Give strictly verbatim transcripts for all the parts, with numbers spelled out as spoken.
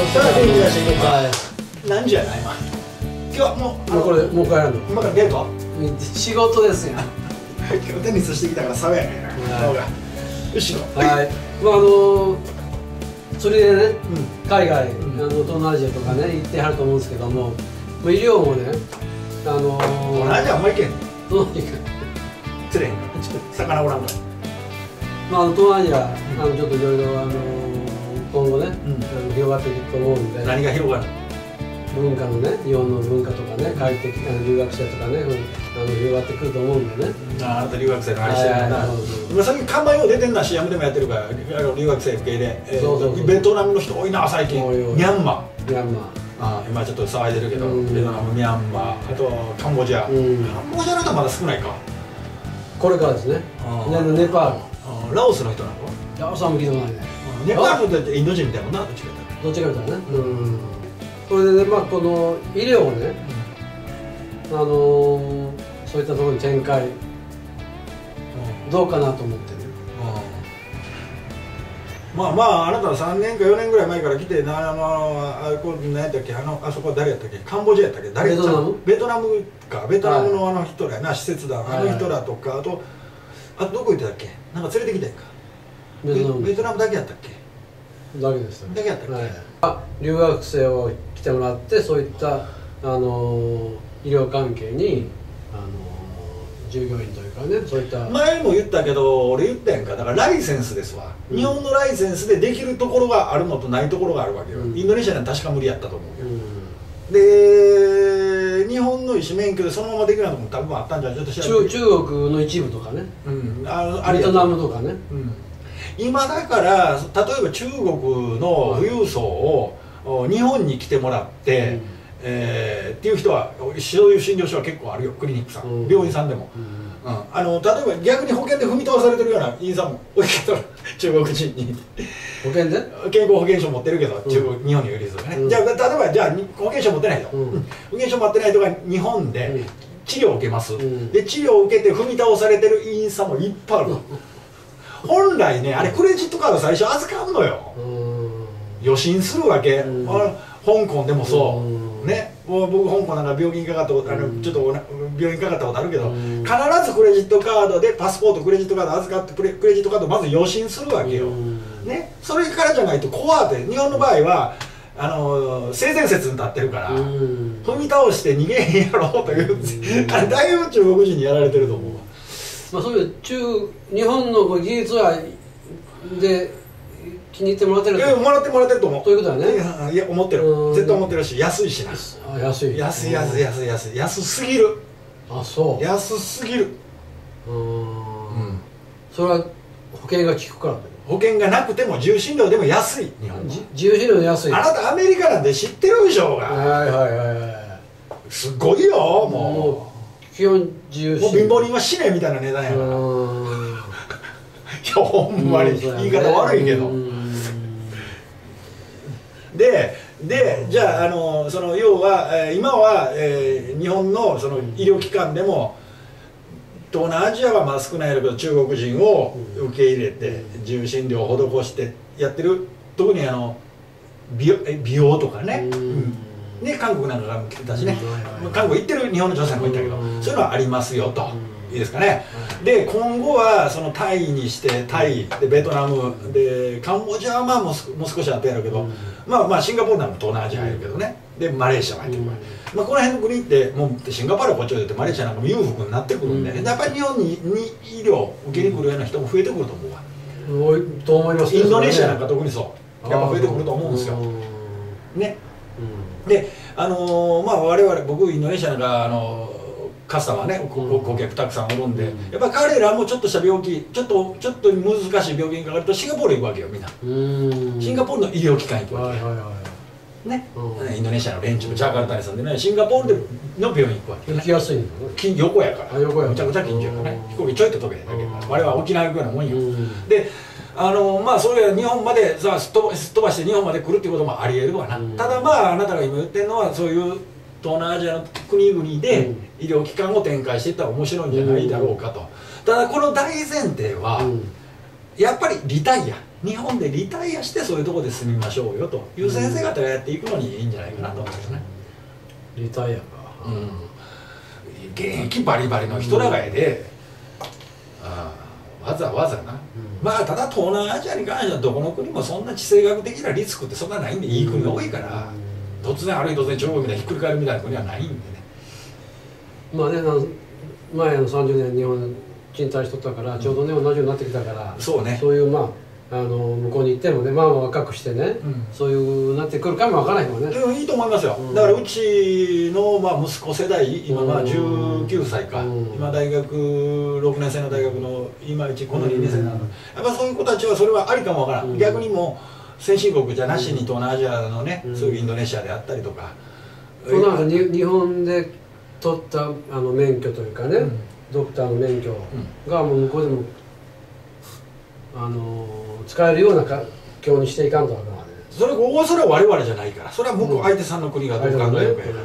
さあ元気出していこうか。 はい。 何時やな今。今日はもうもうこれもう帰らんの。 今からデート。 仕事ですよ。 今日テニスしてきたから爽やかやな。顔が。よし行こう。 はい。まああのそれでね、海外、あの東南アジアとかね行ってはると思うんですけども、医療もね、あの東南アジアあんまり行けん。 どうにか釣れへん。魚おらんから。 まあ東南アジアあのちょっといろいろあの今後ね、あの広がっていくと思うんで。 何が広がる？ 文化のね、日本の文化とかね、帰ってきた留学生とかね、あの広がってくると思うんでね。 ああ、あなた留学生のあれしてるな。今最近看板よう出てんな、シーエム でもやってるから、留学生受け入れ。ベトナムの人多いな、最近。ミャンマー。 ミャンマー。 ああ、今ちょっと騒いでるけど、ベトナム、ミャンマー、あとカンボジア。カンボジアの人はまだ少ないか。 これからですね。ネパール。ラオスの人なの？ ラオスはも聞いたことないね。 ネパールってインド人みたいもんな、どっちかって。 どっちかみたいなね。それでね、まあこの医療をね、あのそういったところに展開どうかなと思ってる。 まあまあ、あなたはさんねんかよねんぐらい前から来て、あのあこ何やったっけ、あのあそこは誰やったっけ、カンボジアやったっけ、誰ベトナムベトナムか、ベトナムのあの人らやな、施設だ、あの人らとか、あとあとどこ行ってたっけ、なんか連れてきたやんか。ベトナムだけやったっけ。 だけですよね。 だけやったっけ。 はい、留学生を来てもらって、そういったあの医療関係にあの従業員というかね、そういった前も言ったけど、俺言ったやんか、だからライセンスですわ、うん、日本のライセンスでできるところがあるのとないところがあるわけよ、うん、インドネシアには確か無理やったと思うけど、うん、で日本の医師免許でそのままできるようなとこも多分あったんじゃない、ちょっと調べて。 中国の一部とかね、うん、あベトナムとかね、うん、 今だから例えば中国の富裕層を日本に来てもらって、うん、えー、っていう人はそういう診療所は結構あるよ、クリニックさん、うん、病院さんでも、うんうん、あの例えば逆に保険で踏み倒されてるような院さんも多いけど、中国人に保険で健康保険証持ってるけど、中国、うん、日本に有利ですよね、うん、じゃあ例えばじゃあ保険証持ってない人、うん、保険証持ってない人が日本で治療を受けます、うん、で治療を受けて踏み倒されてる院さんもいっぱいある、うん、本来ね、あれクレジットカード最初預かんのよ、予診するわけ、うん、香港でもそう、うん、ね、もう僕香港なんか病気にかかったこと、あのちょっと病院にかかったことあるけど、うん、必ずクレジットカードでパスポートクレジットカード預かってクレ、クレジットカードまず予診するわけよ、うん、ね、それからじゃないと怖って、日本の場合はあの性善説に立ってるから、うん、踏み倒して逃げへんやろという、うん、あれだいぶ中国人にやられてると思うわ。 まあそういう中日本の技術はで気に入ってもらってる。いや、もらってもらってると思う。 そういうことだね。 いや、思ってる。絶対思ってるし、安いしな。 あ、安い。 安い安い安い安い安すぎる。 あ、そう。 安すぎる。 うん。それは保険が効くから。 保険がなくても自由診療でも安い。日本。 自由診療で安い。 あなたアメリカなんて知ってるでしょうが。 はいはいはいはい。 すごいよ、もう。基本自由診療。 もう貧乏人は死ねみたいな値段やから。いや、ほんまに言い方悪いけど。で, でじゃあ、あのその要は、えー、今は、えー、日本のその医療機関でも東南アジアはまあ少ないけど中国人を受け入れて自由診療を施してやってる、特にあの 美, 美容とかね、うん、ね、韓国なんかからも来てたしね、韓国行ってる日本の女性もいたけど、そういうのはありますよと。いいですかね。で今後はそのタイにしてタイでベトナムでカンボジアはまあもうもう少しあったやろうけど、うん、まあまあシンガポールなんか東南アジア入るけどね、でマレーシアも入ってくる、うん、まあこの辺の国ってもうシンガポールはこっちを出てマレーシアなんかも裕福になってくるんで、うん、やっぱり日本にに医療を受けに来るような人も増えてくると思うわ。 多いと思いますね。 インドネシアなんか特にそう、やっぱ増えてくると思うんですよ。ね。であのー、まあ我々僕インドネシアなんかあのーカスタマーね、顧客たくさんおるんで、やっぱ彼らもちょっとした病気、ちょっとちょっと難しい病気にかかるとシンガポール行くわけよ、みんな。シンガポールの医療機関行くわけね、インドネシアの連中、ジャカルタに住んでね、シンガポールの病院行くわけよ、ね、 行きやすいんだね、 横やから、めちゃくちゃ近所やからね、飛行機ちょいと飛べへんだけど、我々は沖縄行くようなもんよ。であのまあそれが日本までさすっ飛ばして日本まで来るっていうこともありえるわな。ただまああなたが今言ってるのはそういう東南アジアの国々で医療機関を展開していったら面白いんじゃないだろうかと。ただこの大前提はやっぱりリタイア日本でリタイアしてそういうところで住みましょうよという先生方がやっていくのにいいんじゃないかなと思うんですね。 リタイアか、 うん、現役バリバリの人らがやで、うん、あわざわざな、うん、まあただ東南アジアに関してはどこの国もそんな地政学的なリスクってそんなないんで、いい国が多いから、うん、突然ある日突然中国みたいにひっくり返るみたいな国はないんでね。 まあね、前のさんじゅうねん日本賃貸しとったからちょうどね、うん、同じようになってきたから、 そうね、 そういうまああの向こうに行ってもね、まあ若くしてね、うん、そういうなってくるかもわからないもんね。 でもいいと思いますよ、うん、だからうちのまあ息子世代、今まあじゅうきゅうさいか、うん、今大学ろくねん生の大学の今うちこのにねん生なの、うん、やっぱそういう子たちはそれはありかもわからん、うん、逆にもう先進国じゃなしに東南アジアのね、うん、そういうインドネシアであったりとか、 そうなんかに日本で取ったあの免許というかね、うん、ドクターの免許がもう向こうでもあの使えるような環境にしていかんとわからない。 それそれは我々じゃないから、それは向こう相手さんの国がどう考えるかやから、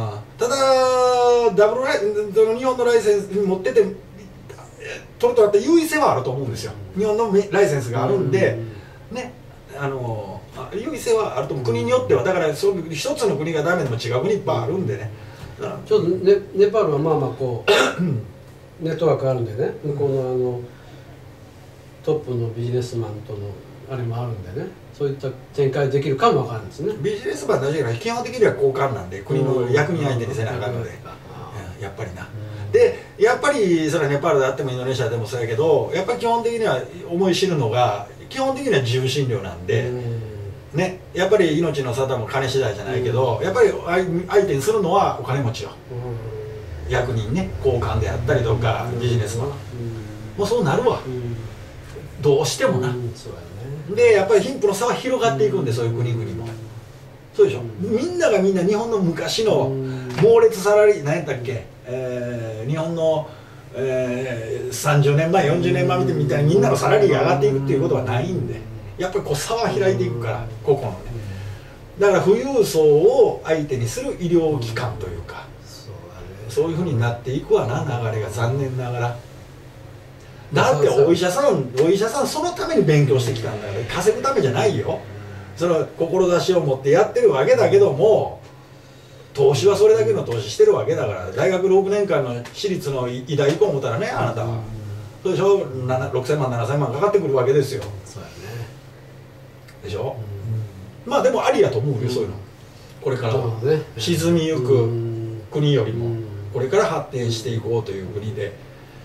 うん、ただダブルライその日本のライセンスに持ってて取るとなって優位性はあると思うんですよ、うん、日本のライセンスがあるんで、うん、ね、あの優位性はあると思う、国によっては。だからそういう一つの国がダメでも違う国いっぱいあるんでね、うん、 ちょっと ネ, ネパールはまあまあこうネットワークあるんでね、向こうのあのトップのビジネスマンとのあれもあるんでね、そういった展開できるかもわからないですね。 ビジネスマンだけが基本的には交換なんで、国の役人相手にせなあかんので、やっぱりな。でやっぱりそれはネパールであってもインドネシアでもそうやけど、やっぱり基本的には思い知るのが基本的には自由診療なんで、ね、やっぱり命の沙汰も金次第じゃないけど、やっぱり相手にするのはお金持ちよ、役人ね、交換であったりとかビジネスマン、もうそうなるわ、どうしてもな、うん、そうやね、でやっぱり貧富の差は広がっていくんで、うん、そういう国々もそうでしょ、うん、みんながみんな日本の昔の猛烈サラリー何やったっけ、えー、日本の、えー、さんじゅうねんまえよんじゅうねんまえみたいにみんなのサラリーが上がっていくっていうことはないんで、やっぱりこう差は開いていくから、個々のね、だから富裕層を相手にする医療機関というか、そういうふうになっていくわな、流れが残念ながら。だってお医者さん、お医者さんそのために勉強してきたんだから、稼ぐためじゃないよ。その志を持ってやってるわけだけども、投資はそれだけの投資してるわけだから、大学ろくねんかんの私立の医大行こう思ったらね、あなたはそうでしょ、ろくせんまんななせんまんかかってくるわけですよ。そうやね、でしょ、うん、まあでもありやと思うよ、うん、そういうのこれからは、ね、沈みゆく国よりもこれから発展していこうという国で、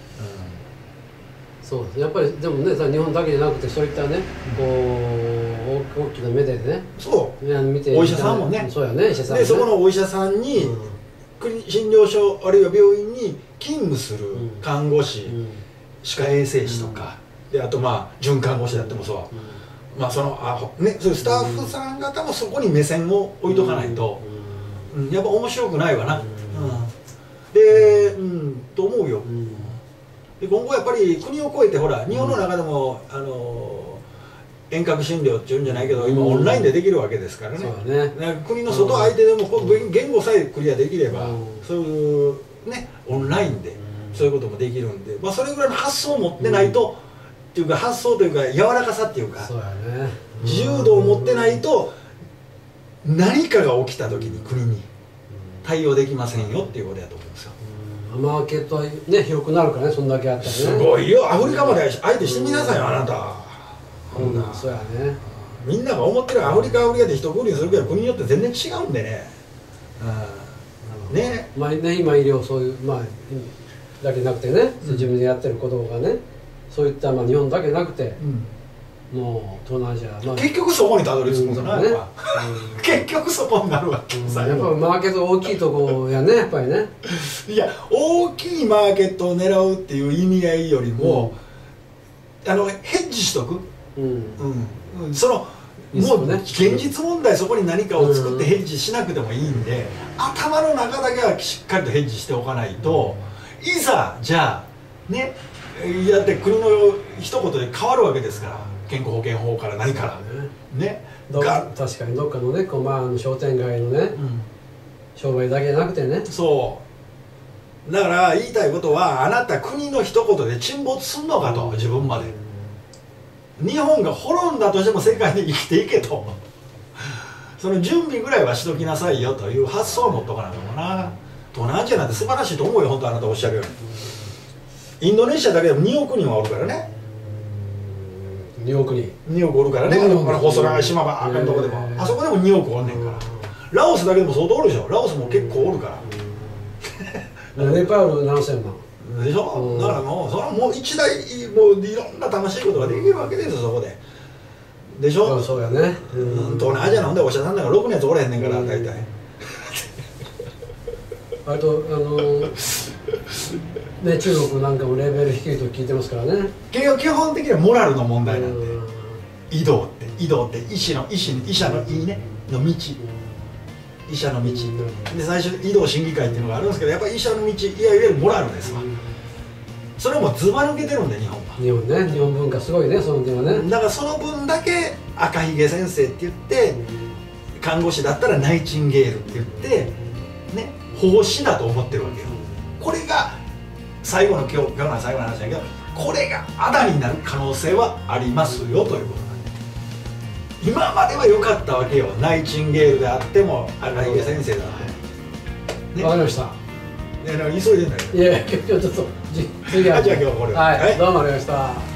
そうですね、やっぱりでもね、日本だけじゃなくてそういったね、こう大きな目でね、 そう見て、 お医者さんもね、 そうやね、医者さんね、 でそこのお医者さんに、うん、国診療所あるいは病院に勤務する看護師、うん、歯科衛生士とか、うん、であとまあ准看護師だってもそう、うん、まあそのあね、そういうスタッフさん方もそこに目線を置いとかないと、うんうん、やっぱ面白くないわな、うんうん、で、うん、と思うよ。うん、で今後やっぱり国を越えて、ほら日本の中でも、うん、あの遠隔診療っていうんじゃないけど、今オンラインでできるわけですからね、うん、ね、国の外相手でも、うん、言語さえクリアできれば、うん、そういうねオンラインでそういうこともできるんで、まあ、それぐらいの発想を持ってないと、うん、っていうか発想というか柔らかさっていうか、そうやね、自由度を持ってないと何かが起きた時に国に対応できませんよっていうことだと思うんですよ。 マーケットはね広くなるからね、そんだけあったらね。 すごいよ、アフリカまで相手してみなさいよ、あなた。 うん、そうやね。 みんなが思ってるアフリカアフリカで一括りにするけど、国によって全然違うんでね。うん、ね。 まあね、今医療そういうまあだけなくてね、自分でやってることがね、そういったまあ日本だけなくて。うん、もう東南アジア、まあ、 結局そこにたどり着くんじゃないのか、うん、結局そこになるわけ、うん、 やっぱマーケット大きいとこやね、やっぱりね。 いや、大きいマーケットを狙うっていう意味合いよりも、うん、あのヘッジしとく、うんうんうん、そのもう、ね、現実問題そこに何かを作ってヘッジしなくてもいいんで、うん、頭の中だけはしっかりとヘッジしておかないと、うん、いざじゃあね、やって国の一言で変わるわけですから、健康保険法から何からね、 ど確かにどっかのね、こうまあ商店街のね、うん、商売だけじゃなくてね。 そうだから言いたいことは、あなた国の一言で沈没すんのかと、自分まで、 日本が滅んだとしても世界で生きていけとその準備ぐらいはしときなさいよという発想を持っとかなきゃもな。東南アジアなんて素晴らしいと思うよ、本当あなたおっしゃるように。インドネシアだけでもにおくにんはおるからね。 におくにんにおくおるからね、あの細長い島ばっかりのとこでも、あそこでもにおくおんねんから。ラオスだけでも相当おるでしょ。ラオスも結構おるからネパール何千万でしょ。だからもうそれはもう一台もういろんな楽しいことができるわけですよ、そこで。でしょ。 そうやね。 東南アジアなんでお医者さんなんかろくのやつおらへんねんから大体。 あとあのね、中国なんかもレベル低いと聞いてますからね。 基本的にはモラルの問題なんで、医道って医道って医師の医師医者のいいねの道、医者の道で、最初医道審議会っていうのがあるんですけど、やっぱり医者の道、いやいわゆるモラルですわ。それもずば抜けてるんで日本は。 日本ね、日本文化すごいね、その点はね。 だからその分だけ赤ひげ先生って言って、看護師だったらナイチンゲールって言ってね、奉仕だと思ってるわけよ。これが最後の今日今日の最後の話だけど、これがあだになる可能性はありますよということなんで、今までは良かったわけよ。ナイチンゲールであっても赤ひげ先生だってわかりました。 ね、急いでんだよ。 いやいや、今日ちょっと次あ、じゃあ今日はこれはい、どうもありがとうございました。